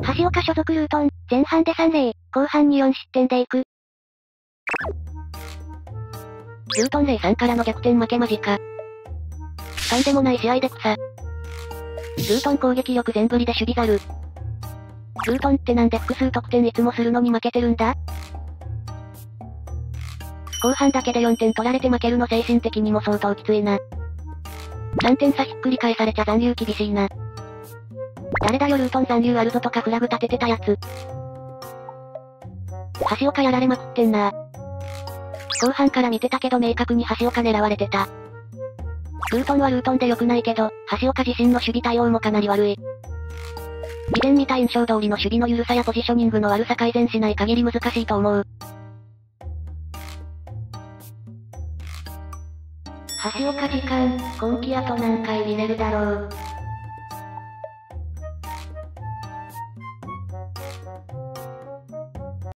橋岡所属ルートン、前半で3-0、後半に4失点でいく。 ルートン0-3からの逆転負け間近。3でもない試合で草。ルートン攻撃力全振りで守備ざる。ルートンってなんで複数得点いつもするのに負けてるんだ？後半だけで4点取られて負けるの精神的にも相当きついな。3点差ひっくり返されちゃ残留厳しいな。誰だよルートン残留あるぞとかフラグ立ててたやつ。橋岡やられまくってんな。後半から見てたけど明確に橋岡狙われてた。ルートンはルートンで良くないけど、橋岡自身の守備対応もかなり悪い。以前見た印象通りの守備の緩さやポジショニングの悪さ改善しない限り難しいと思う。橋岡時間、今季あと何回見れるだろう。